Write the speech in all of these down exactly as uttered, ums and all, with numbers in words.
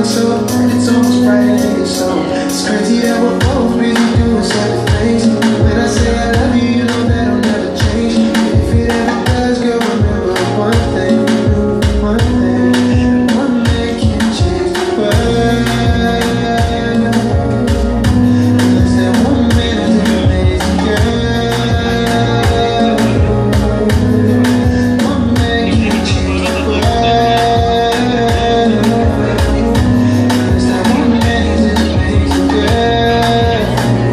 shine so bright, it's almost brighter than your soul. It's crazy that we're both busy doing separate things. When I say I love you, you know that'll never change. If it ever does, girl, remember one thing, one thing. One man can't change the world. Unless that one man is an amazing girl. One man can't change the world. Unless that one man is an amazing girl.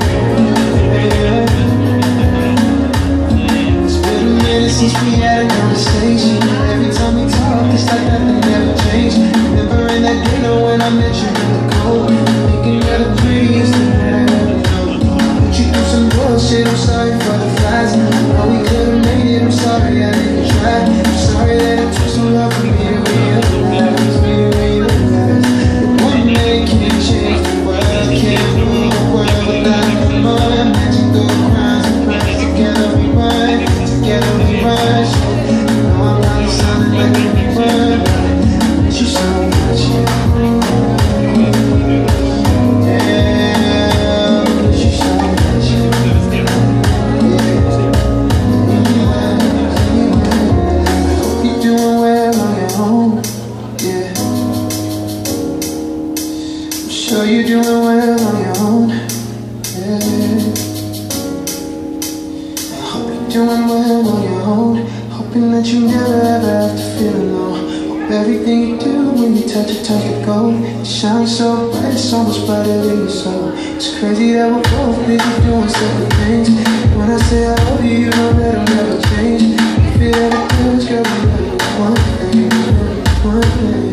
It's been a minute since we had a conversation. Every time we talk, it's like nothing ever changed. Remembering that dinner when I met you in the cold, thinking of the prettiest thing that I ever known. Put you through some bullshit, I'm sorry for the flies. Oh, we could've made it, I'm sorry I didn't try. I'm sorry that it took so long for me to realize, me to realize that one man can't change the world, can't rule the world without no more. Magic through crimes and crimes, together we run, together we rush. No, I'm not sounding like anyone, but miss you so much. Yeah, miss you so much. I hope you're doing well on your own. Yeah, I'm sure you're doing well on your own. Yeah, I hope you're doing well on your own. Hoping that you never ever have to feel alone. Hope everything you do when you touch it turns to gold. It shines so bright, it's almost brighter than your soul. It's crazy that we're both busy doing separate things. When I say I love you, you know that'll never change. If it ever does, girl, remember one thing, one thing.